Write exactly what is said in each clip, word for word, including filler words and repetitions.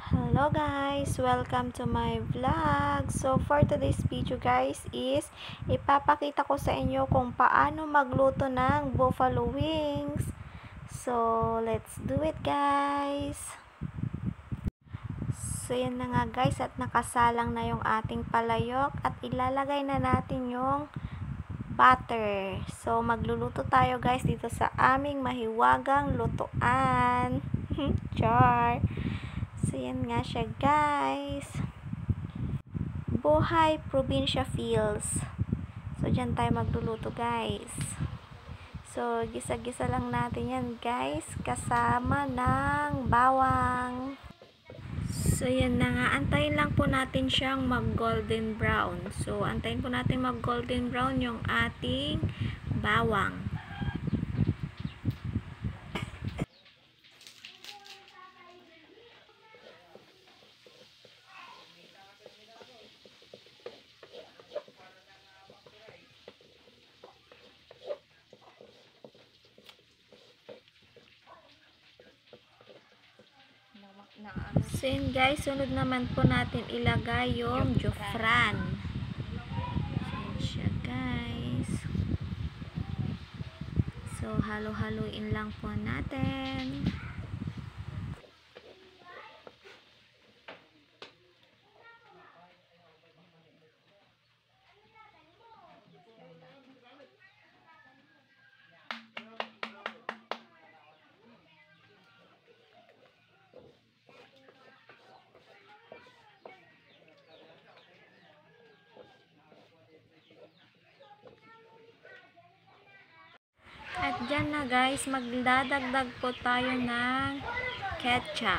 Hello guys! Welcome to my vlog. So for today's video guys is ipapakita ko sa inyo kung paano magluto ng buffalo wings. So let's do it guys! So yan na nga guys, at nakasalang na yung ating palayok at ilalagay na natin yung butter. So magluluto tayo guys dito sa aming mahiwagang lutuan. Char! So, yan nga siya, guys. Buhay probinsya feels. So, dyan tayo magluluto, guys. So, gisa-gisa lang natin yan, guys. Kasama ng bawang. So, yan na nga. Antayin lang po natin siyang mag-golden brown. So, antayin po natin mag-golden brown yung ating bawang. So yun guys, sunod naman po natin ilagay yung jufran. So yun siya guys. So halo-haluin lang po natin. At dyan na guys, magdadagdag po tayo ng ketchup.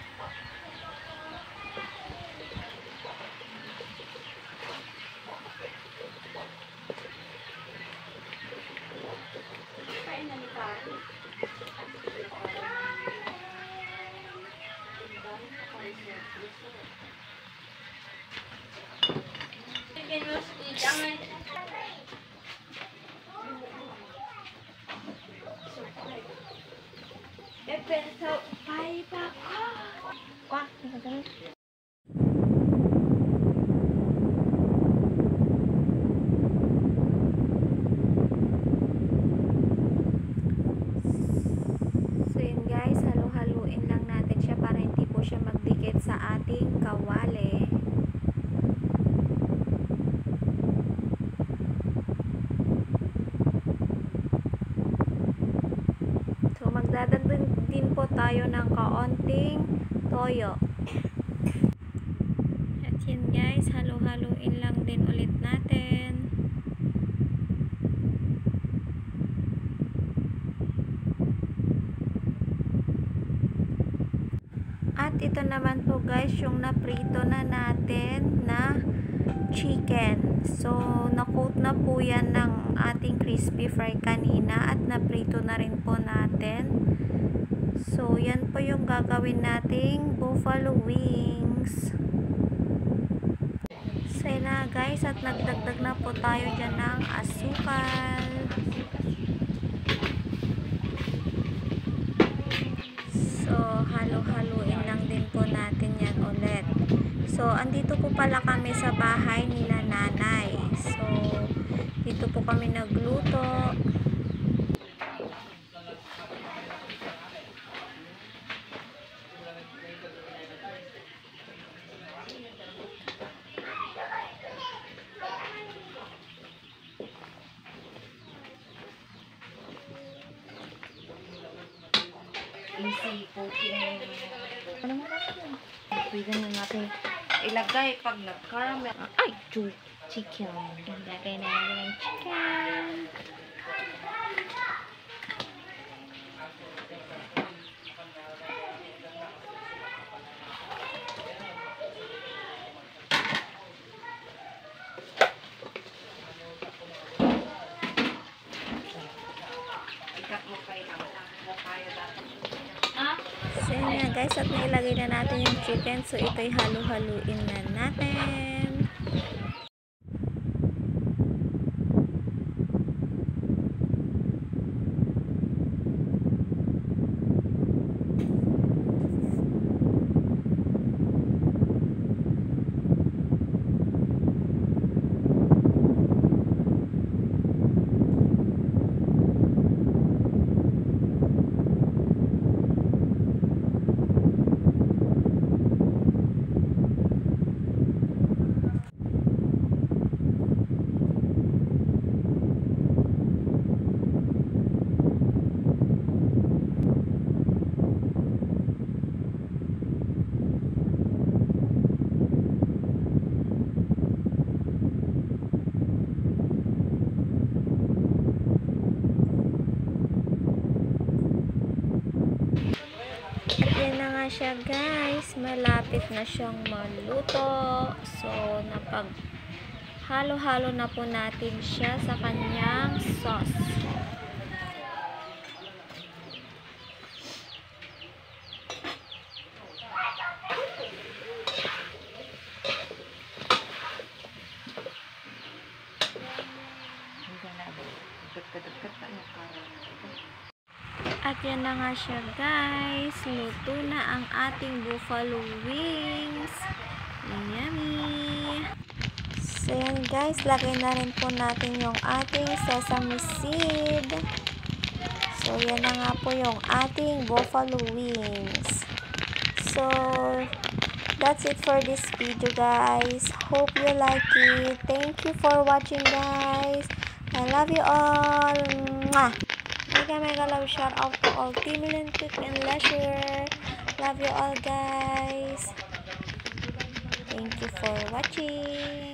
So, bye bye. Wah, ganun. So, yun guys, halo-haluin lang natin siya para hindi po siya magdikit sa ating kawali. So, magdadagdag din po tayo ng kaunting toyo. At yun guys, halo-haluin lang din ulit natin. At ito naman po guys, yung naprito na natin na chicken. So, na-coat na po yan ng ating crispy fry kanina at naprito na rin po natin. So, yan po yung gagawin nating buffalo wings. So, yun na guys, at nagdagdag na po tayo dyan ng asukal. So, halo-haluin lang din po natin yan ulit. So, andito po pala kami sa bahay nila nanay. So, dito po kami nagluto. Easy cooking. Ano mo natin? Pwede na natin ilagay pag nag-caramel. Ay, chicken. Ilagay na natin ng chicken. Ikat mo pa yung kaya dapat. So, yun nga guys, at nailagay na natin yung chicken. So, ito'y halo-haluin na natin. siya guys, malapit na siyang maluto. So napag halo-halo na po natin siya sa kanyang sauce. At yan na nga siya guys, luto na ang ating buffalo wings. Yummy! So yan guys, lagay na rin po natin yung ating sesame seed. So yan na nga po yung ating buffalo wings. So that's it for this video guys. Hope you like it. Thank you for watching guys. I love you all. Mwah! Mega mega love shout out to all Team Lintic and Leisure. Love you all guys. Thank you for watching.